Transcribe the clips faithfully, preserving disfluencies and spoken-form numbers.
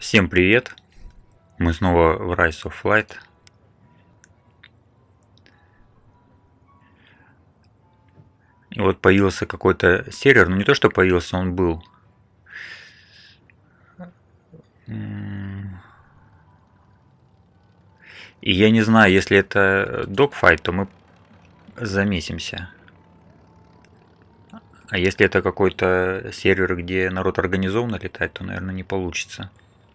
Всем привет! Мы снова в Rise of Light. И вот появился какой-то сервер, ну не то что появился, он был. И я не знаю, если это dogfight, то мы замесимся. А если это какой-то сервер, где народ организованно летает, то, наверное, не получится.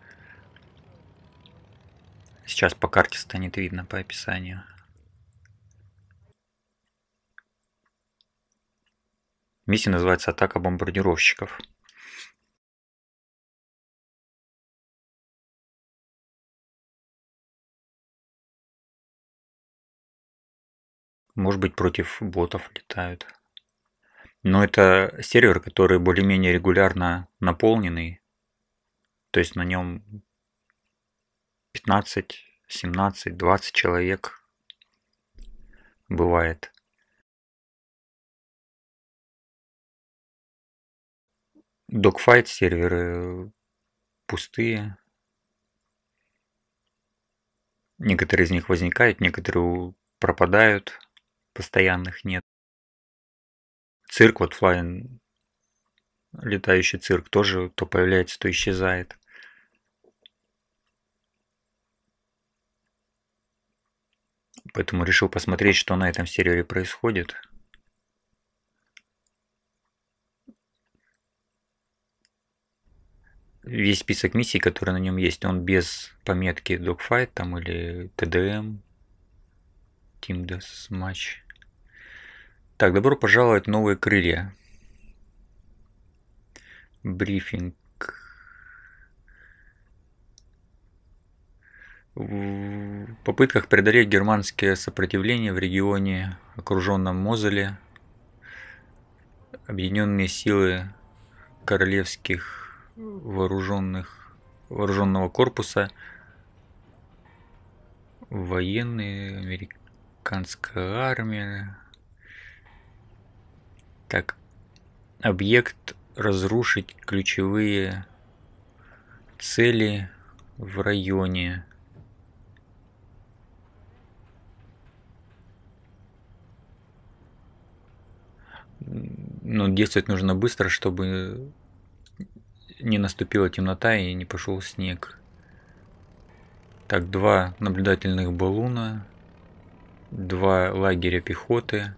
Сейчас по карте станет видно, по описанию. Миссия называется «Атака бомбардировщиков». Может быть, против ботов летают. Но это сервер, который более-менее регулярно наполненный. То есть на нем пятнадцать, семнадцать, двадцать человек бывает. Dogfight серверы пустые. Некоторые из них возникают, некоторые пропадают. Постоянных нет. Цирк, вот Flying, летающий цирк, тоже то появляется, то исчезает. Поэтому решил посмотреть, что на этом сервере происходит. Весь список миссий, которые на нем есть, он без пометки Dogfight там или ти ди эм, Team Deathmatch. Так, добро пожаловать в новые крылья. Брифинг. В попытках преодолеть германское сопротивление в регионе, окруженном Мозеле, объединенные силы королевских вооруженных вооруженного корпуса, военные, американская армия. Так, объект разрушить ключевые цели в районе. Но действовать нужно быстро, чтобы не наступила темнота и не пошел снег. Так, два наблюдательных баллона, два лагеря пехоты,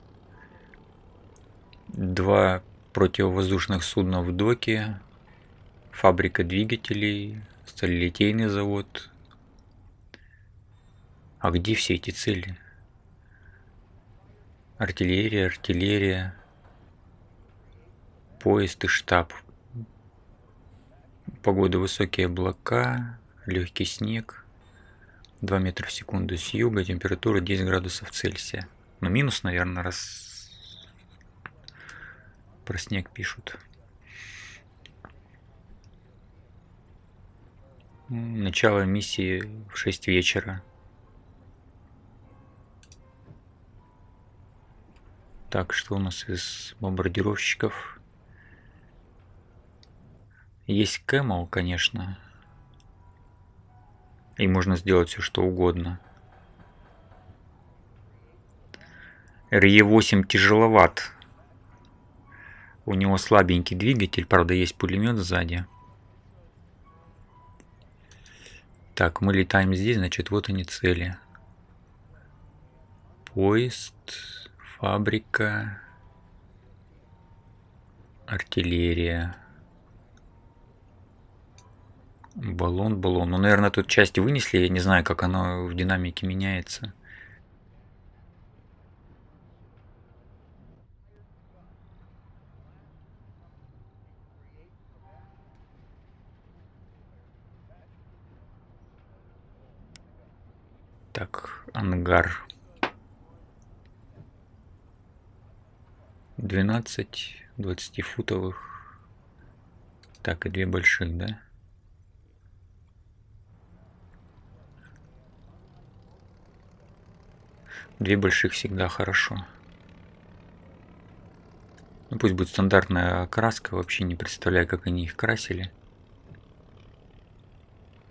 два противовоздушных судна в доке, фабрика двигателей, сталелитейный завод. А где все эти цели? Артиллерия, артиллерия, поезд и штаб. Погода: высокие облака, легкий снег, два метра в секунду с юга, температура десять градусов Цельсия. Но минус, наверное, раз про снег пишут. Начало миссии в шесть вечера. Так, что у нас из бомбардировщиков? Есть Кэмл, конечно. И можно сделать все, что угодно. эр е восемь тяжеловат. У него слабенький двигатель, правда, есть пулемет сзади. Так, мы летаем здесь, значит, вот они цели. Поезд, фабрика, артиллерия. Баллон, баллон. Ну, наверное, тут части вынесли, я не знаю, как оно в динамике меняется. Так, ангар. двенадцать двадцатифутовых. Так, и две больших, да? Две больших всегда хорошо. Ну, пусть будет стандартная окраска, вообще не представляю, как они их красили.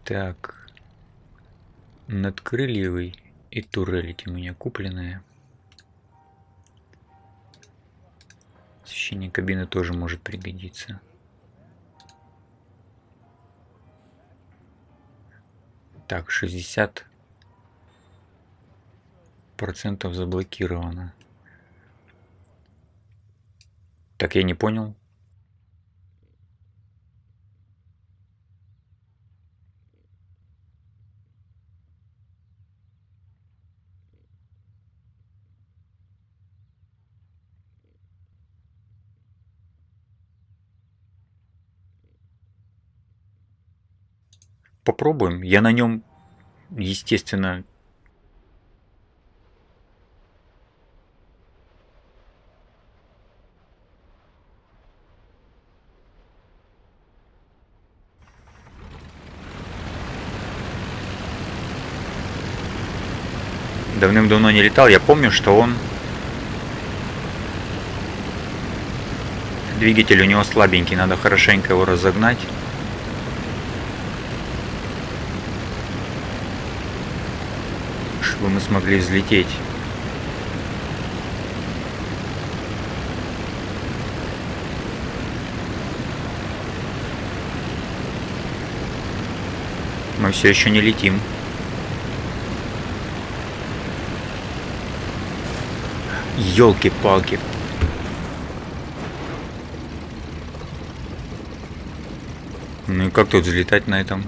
Так. Надкрыльевый и турель эти у меня купленные. Освещение кабины тоже может пригодиться. Так, шестьдесят процентов заблокировано. Так, я не понял. Попробуем. Я на нем, естественно, давным-давно не летал. Я помню, что он... Двигатель у него слабенький, надо хорошенько его разогнать. Чтобы мы смогли взлететь. Мы все еще не летим. Ёлки-палки. Ну и как тут взлетать на этом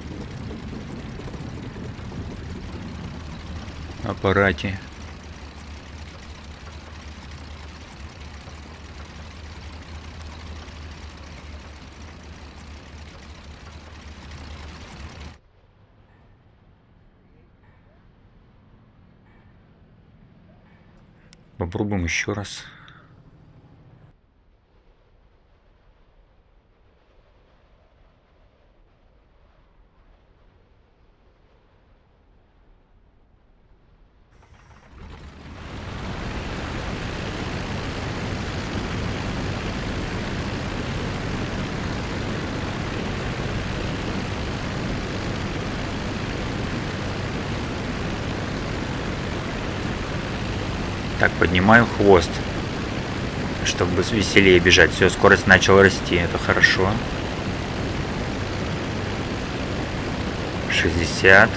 аппарате? Попробуем еще раз. Так, поднимаю хвост, чтобы веселее бежать. Все, скорость начала расти, это хорошо. шестьдесят.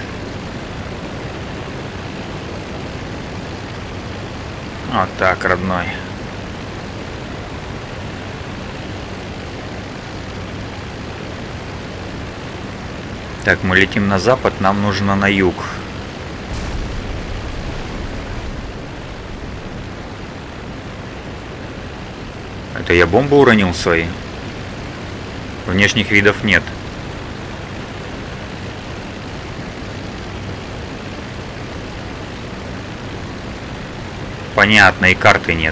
Вот так, родной. Так, мы летим на запад, нам нужно на юг. Это я бомбу уронил свои? Внешних видов нет. Понятно, и карты нет.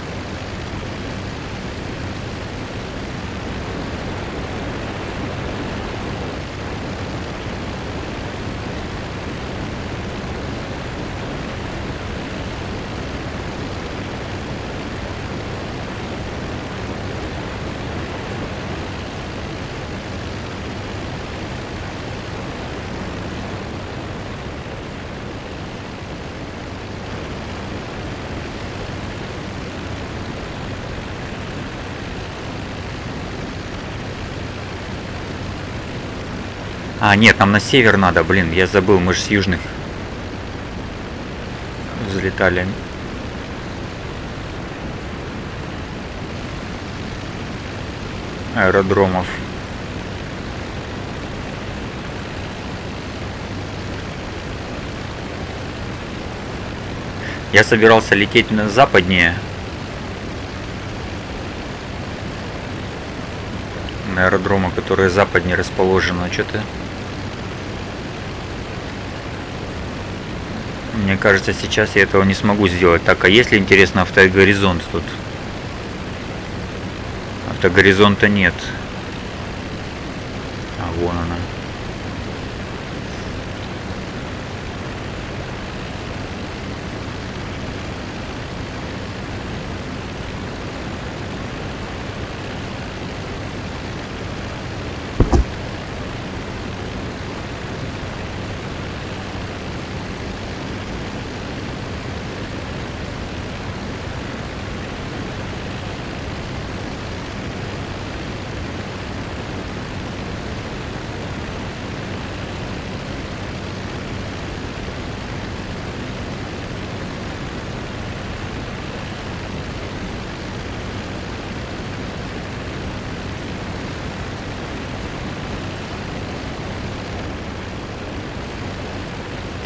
А, нет, нам на север надо, блин, я забыл, мы же с южных взлетали. Аэродромов. Я собирался лететь на западнее. На аэродромы, которые западнее расположены. Что-то... Мне кажется, сейчас я этого не смогу сделать. Так, а есть ли, интересно, автогоризонт тут? Автогоризонта нет. А, вон она.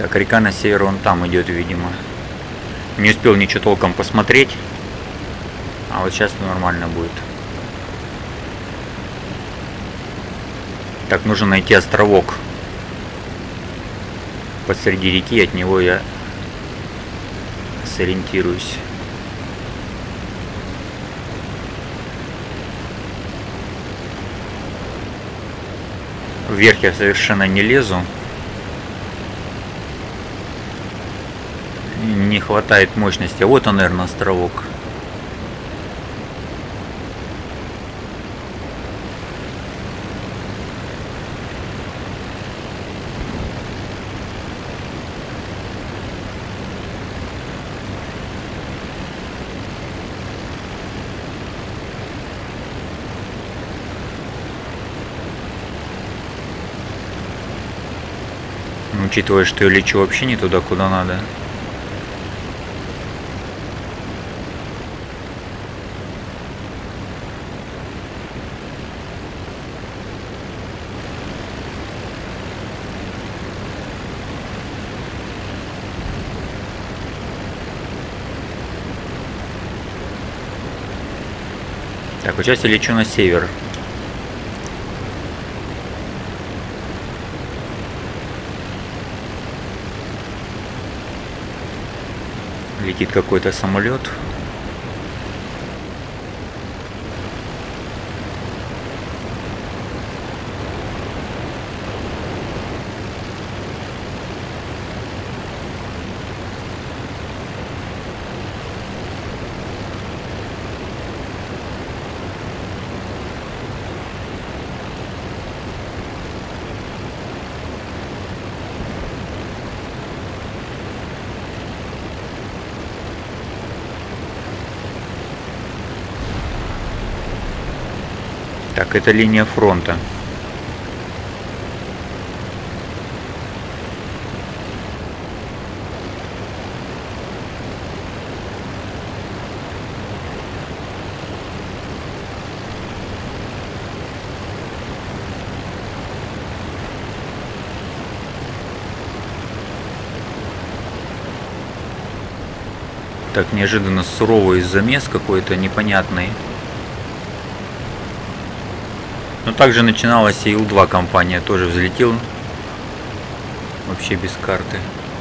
Так, река на север вон там идет, видимо. Не успел ничего толком посмотреть. А вот сейчас нормально будет. Так, нужно найти островок посреди реки, от него я сориентируюсь. Вверх я совершенно не лезу. Не хватает мощности. А вот он, наверное, островок. Учитывая, что я лечу вообще не туда, куда надо. Так, вот сейчас я лечу на север. Летит какой-то самолет. Так, это линия фронта. Так, неожиданно суровый замес какой-то непонятный. Но также начиналась и Ил два компания, тоже взлетел вообще без карты.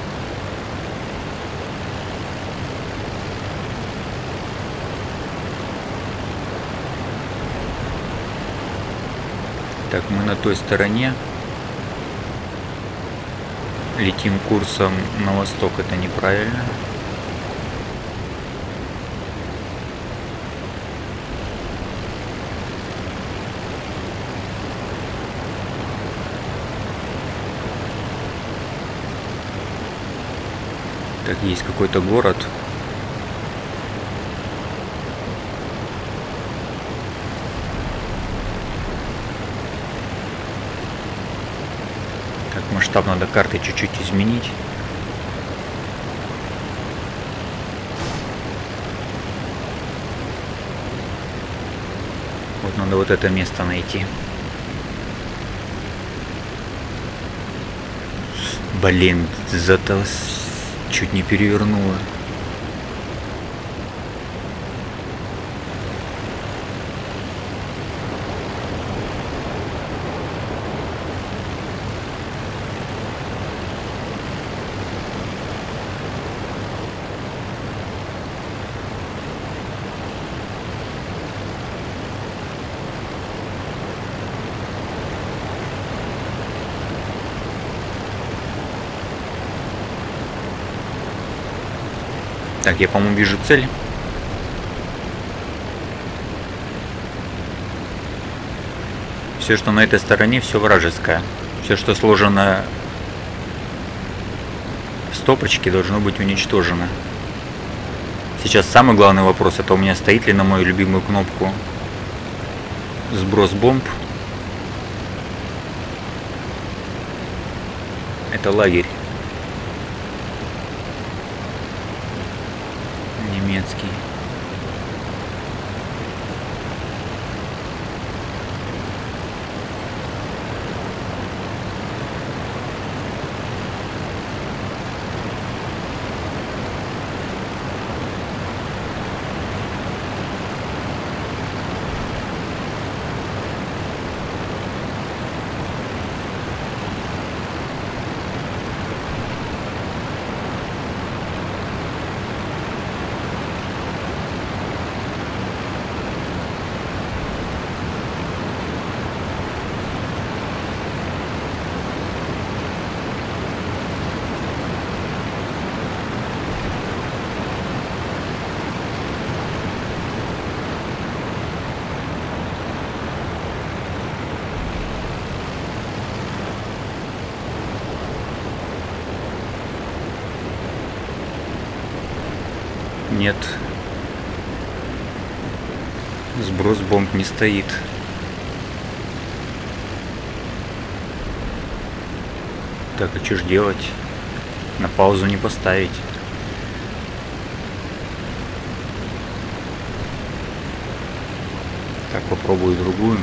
Так, мы на той стороне. Летим курсом на восток, это неправильно. Так, есть какой-то город. Так, масштаб надо карты чуть-чуть изменить. Вот надо вот это место найти. Блин, зато чуть не перевернуло. Так, я, по-моему, вижу цель. Все, что на этой стороне, все вражеское. Все, что сложено в стопочке, должно быть уничтожено. Сейчас самый главный вопрос, это у меня стоит ли на мою любимую кнопку сброс бомб. Это лагерь немецкий. Нет. Сброс бомб не стоит. Так, а что ж делать? На паузу не поставить. Так, попробую другую.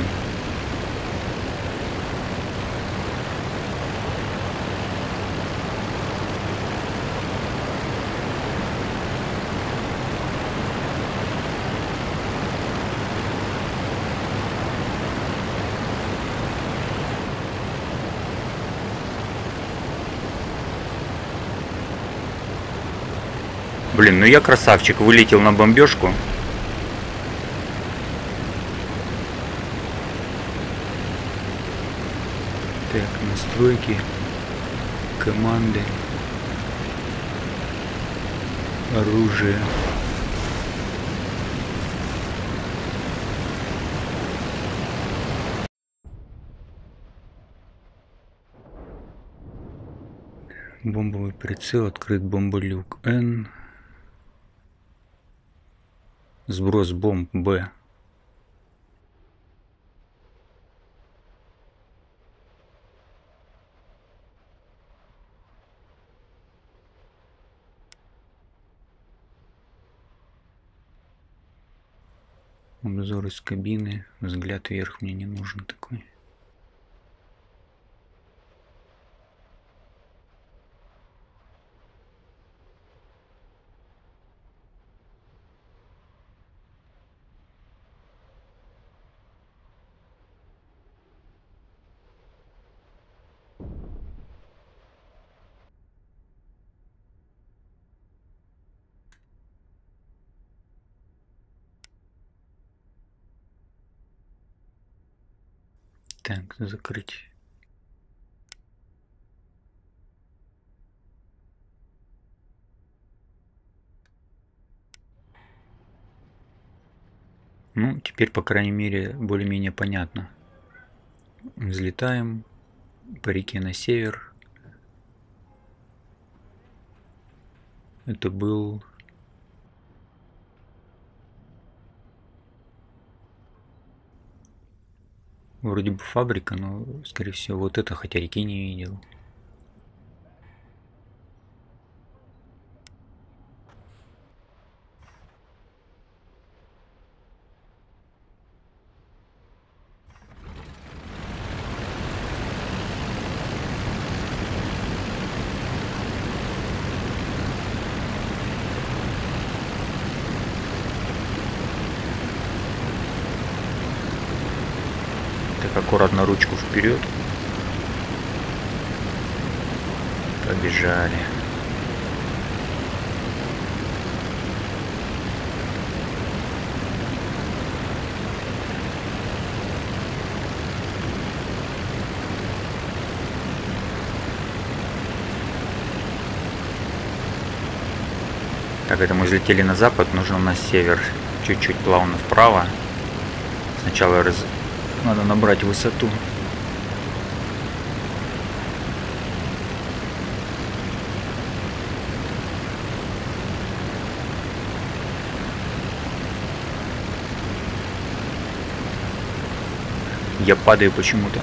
Блин, ну я красавчик, вылетел на бомбежку. Так, настройки, команды, оружие. Бомбовый прицел, открыт бомболюк Н. Сброс бомб Б. Обзор из кабины. Взгляд вверх мне не нужен такой. Так, закрыть. Ну, теперь, по крайней мере, более-менее понятно. Взлетаем по реке на север. Это был... Вроде бы фабрика, но, скорее всего, вот это, хотя реки не видел. Так, аккуратно ручку вперед. Побежали. Так, это мы взлетели на запад, нужно на север. Чуть-чуть плавно вправо. Сначала раз... надо набрать высоту. Я падаю почему-то.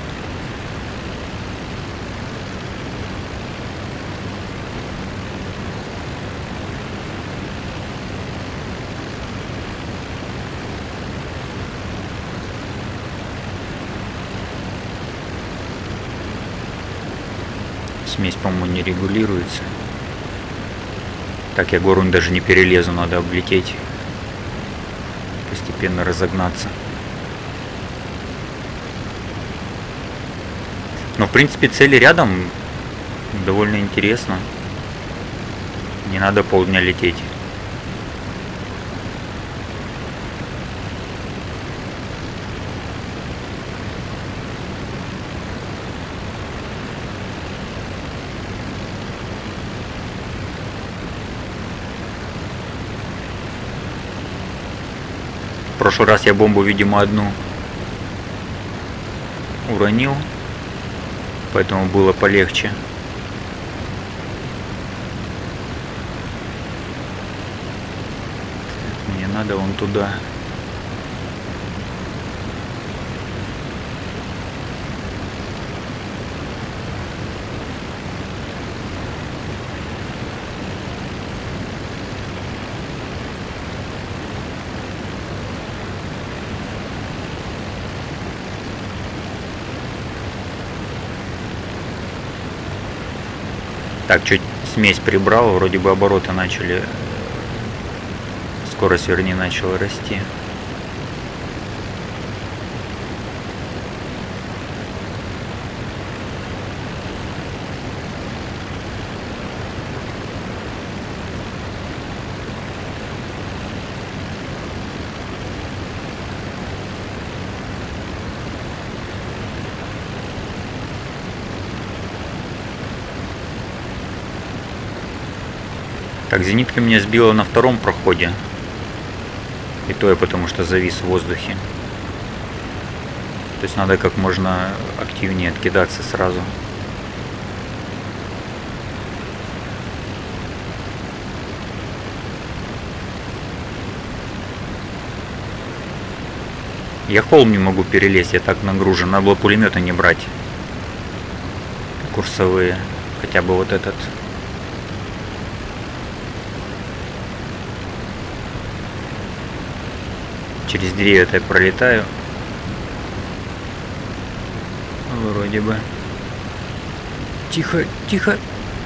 Смесь, по-моему, не регулируется. Так, я гору даже не перелезу, надо облететь. Постепенно разогнаться. Но, в принципе, цели рядом. Довольно интересно. Не надо полдня лететь. В прошлый раз я бомбу, видимо, одну уронил, поэтому было полегче. Надо вон туда. Так, чуть смесь прибрал, вроде бы обороты начали, скорость, вернее, начала расти. Так, зенитка меня сбила на втором проходе. И то я потому что завис в воздухе. То есть надо как можно активнее откидаться сразу. Я холм не могу перелезть, я так нагружен. Надо было пулеметы не брать. Курсовые. Хотя бы вот этот. Через деревья я пролетаю. Вроде бы. Тихо, тихо.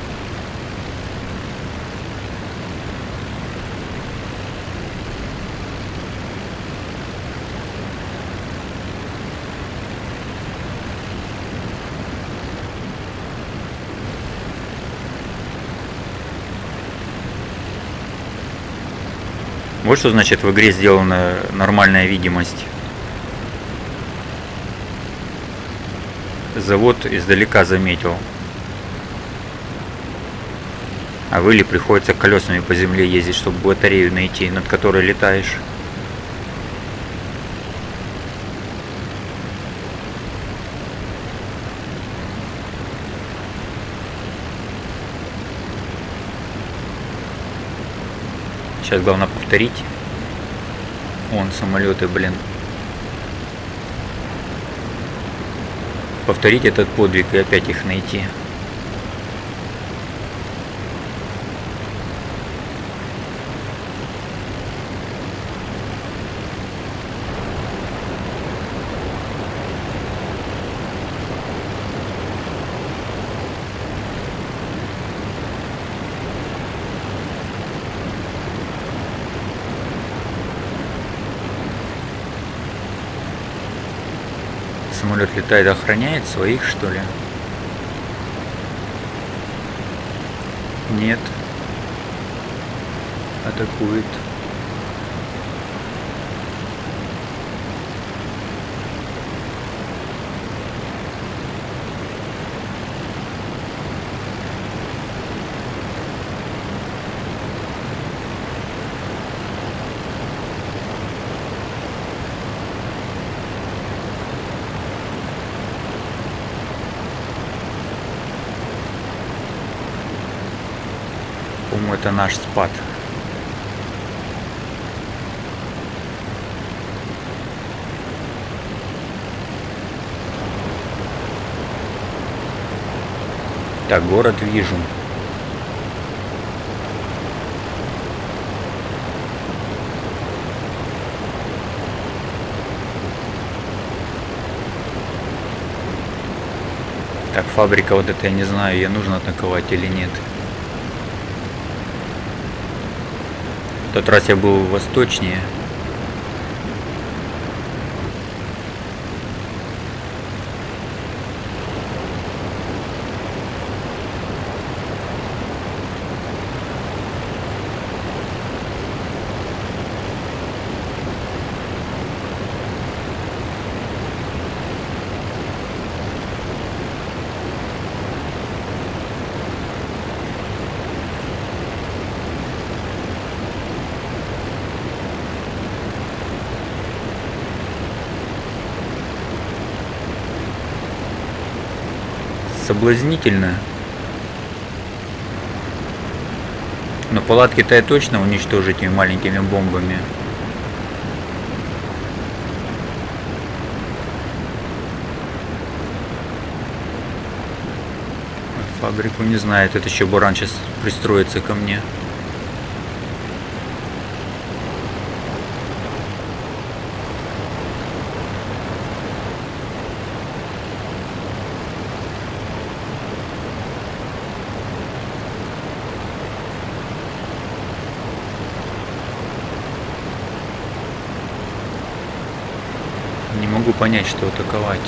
Вот что значит в игре сделана нормальная видимость. Завод издалека заметил. А в Иле приходится колесами по земле ездить, чтобы батарею найти, над которой летаешь. Сейчас главное повторить. Вон самолеты, блин. Повторить этот подвиг и опять их найти. Самолет летает, охраняет своих, что ли? Нет. Атакует. По-моему, это наш спад. Так, город вижу. Так, фабрика вот эта, я не знаю, ее нужно атаковать или нет. В тот раз я был восточнее. Соблазнительно. Но палатки-то я точно уничтожу этими маленькими бомбами. Фабрику не знает, это еще Буран сейчас пристроится ко мне. Не могу понять, что атаковать.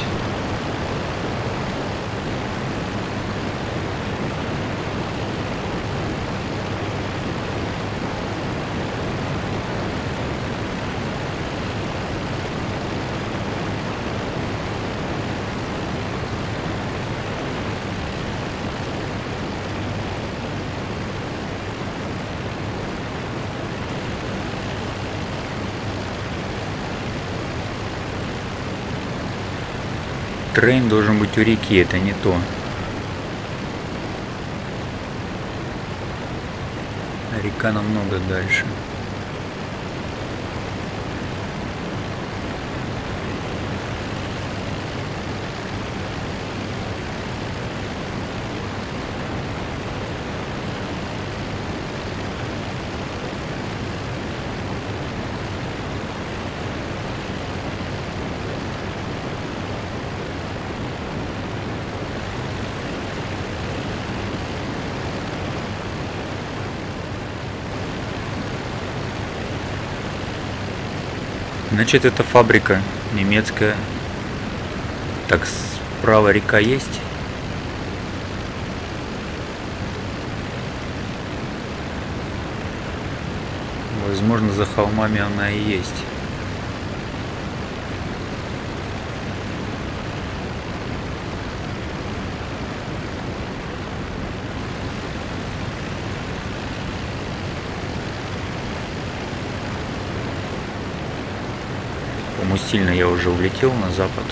Трейн должен быть у реки, это не то. А река намного дальше. Значит, это фабрика немецкая. Так, справа река есть. Возможно, за холмами она и есть. Сильно я уже улетел на запад,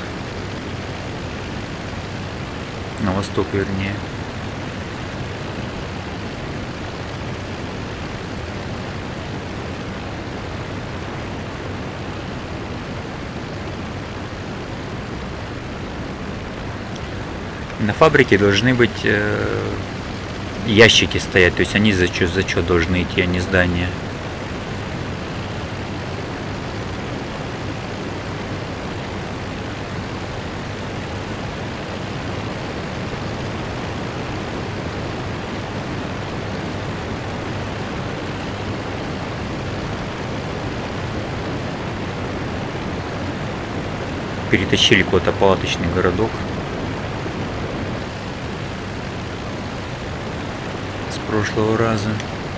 на восток вернее. На фабрике должны быть э, ящики стоять, то есть они за что, за что должны идти, а не здания. Перетащили куда-то палаточный городок с прошлого раза.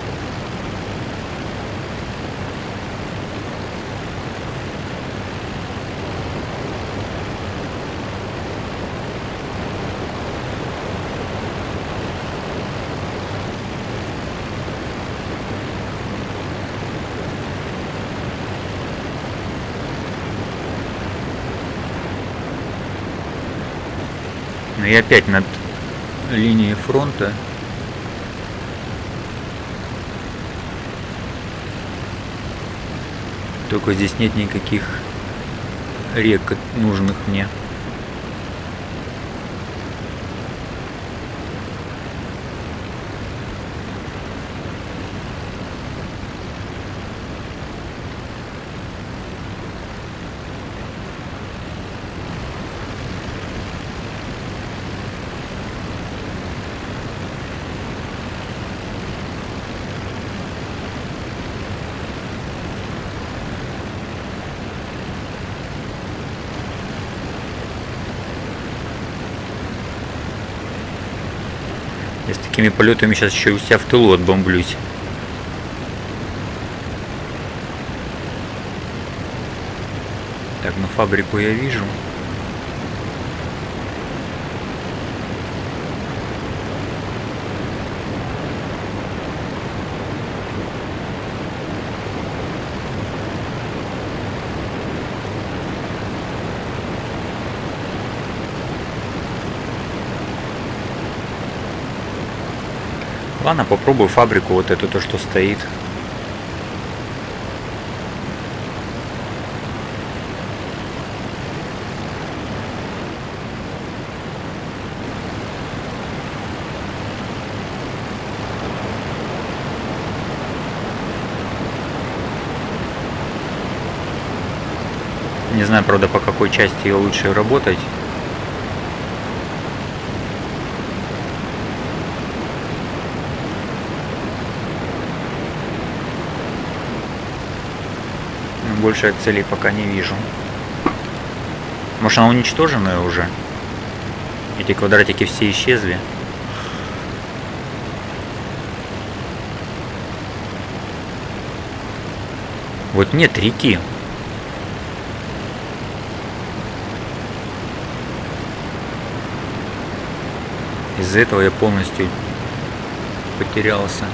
И опять над линией фронта. Только здесь нет никаких рек нужных мне. Я с такими полетами сейчас еще у себя в тылу отбомблюсь. Так, ну фабрику я вижу. Ладно, попробую фабрику вот эту, то, что стоит. знаю, правда, по какой части ее лучше работать. Но больше я целей пока не вижу. Может, она уничтоженная уже? Эти квадратики все исчезли. Вот нет реки. Из-за этого я полностью потерялся.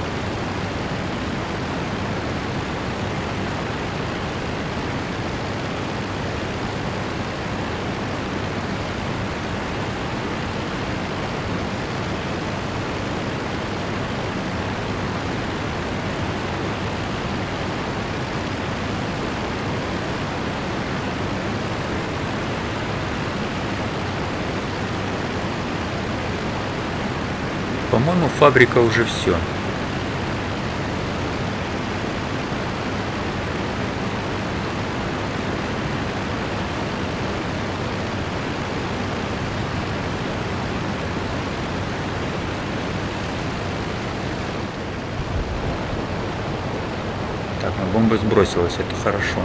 По-моему, фабрика уже все. Так, ну бомба сбросилась, это хорошо.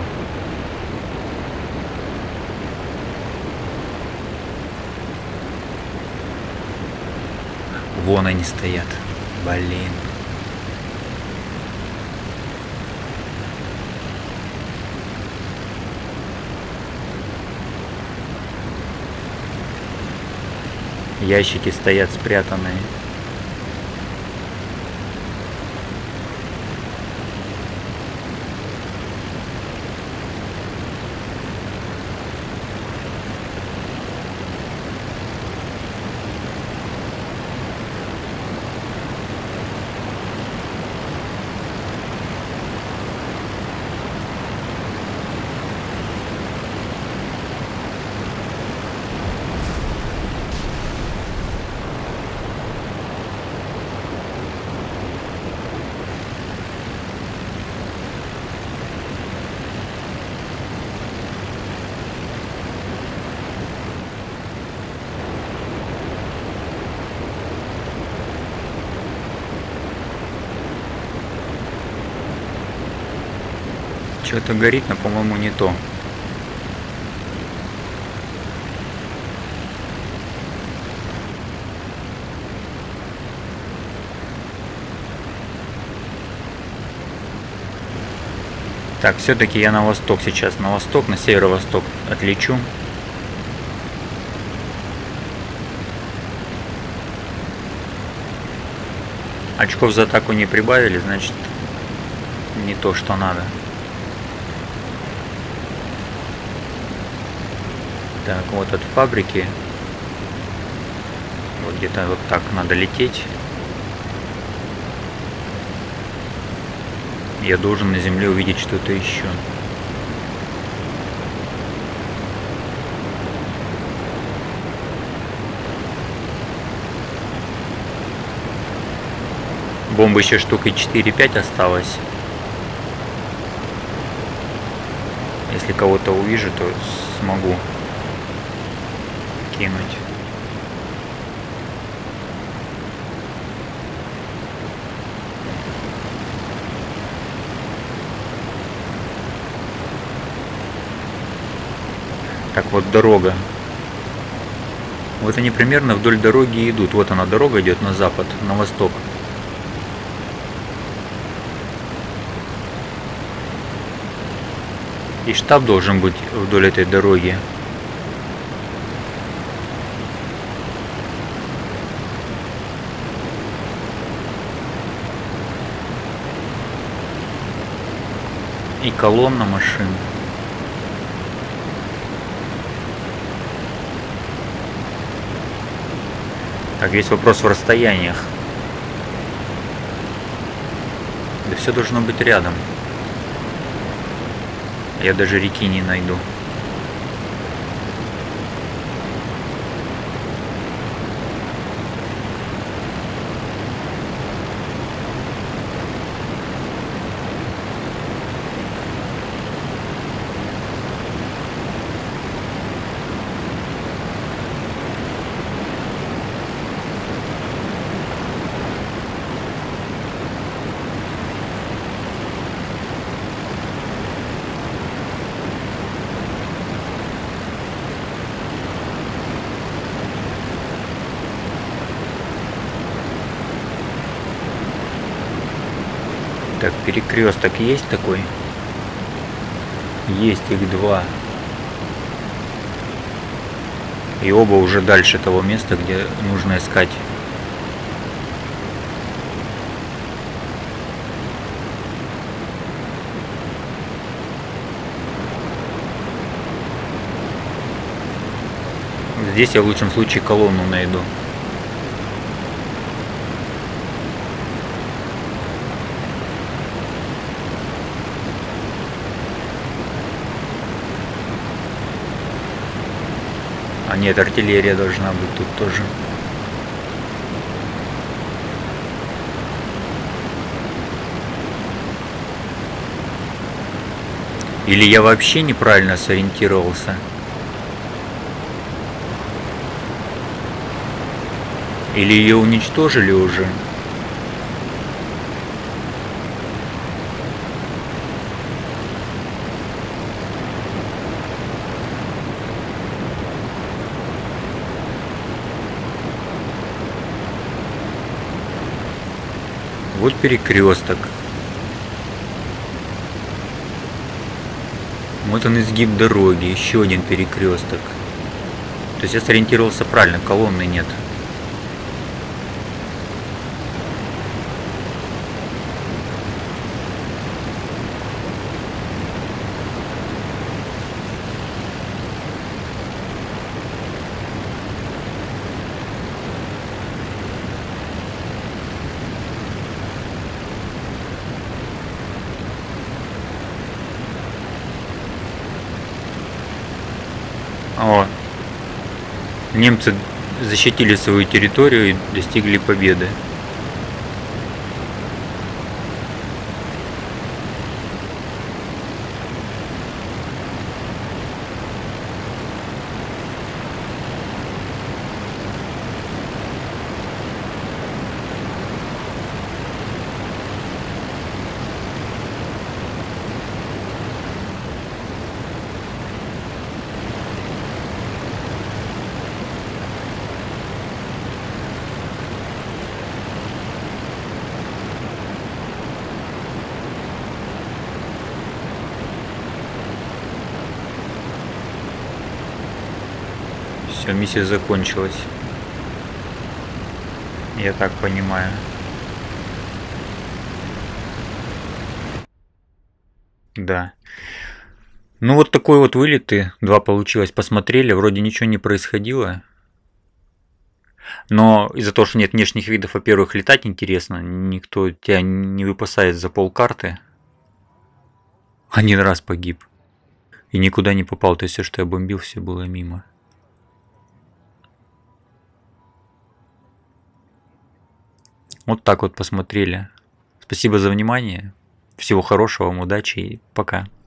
Вон они стоят. Блин. Ящики стоят спрятанные. Что-то горит, но, по-моему, не то. Так, все-таки я на восток сейчас, на восток, на северо-восток отлечу. Очков за атаку не прибавили, значит, не то, что надо. Так, вот от фабрики. Вот где-то вот так надо лететь. Я должен на земле увидеть что-то еще. Бомбы еще штуки четыре-пять осталось. Если кого-то увижу, то смогу кинуть. Так, вот дорога. Вот они примерно вдоль дороги идут. Вот она, дорога идет на запад, на восток. И штаб должен быть вдоль этой дороги. И колонна машин. Так, весь вопрос в расстояниях. Да все должно быть рядом. Я даже реки не найду. Так, перекресток есть такой? Есть их два. И оба уже дальше того места, где нужно искать. Здесь я в лучшем случае колонну найду. А нет, артиллерия должна быть тут тоже. Или я вообще неправильно сориентировался? Или ее уничтожили уже? Вот перекресток. Вот он изгиб дороги, еще один перекресток. То есть я сориентировался правильно, колонны нет. О, немцы защитили свою территорию и достигли победы. Все, миссия закончилась. Я так понимаю. Да. Ну вот такой вот вылет и два получилось. Посмотрели, вроде ничего не происходило. Но из-за того, что нет внешних видов, во-первых, летать интересно. Никто тебя не выпасает за полкарты. Один раз погиб. И никуда не попал. То есть все, что я бомбил, все было мимо. Вот так вот посмотрели. Спасибо за внимание. Всего хорошего вам, удачи и пока.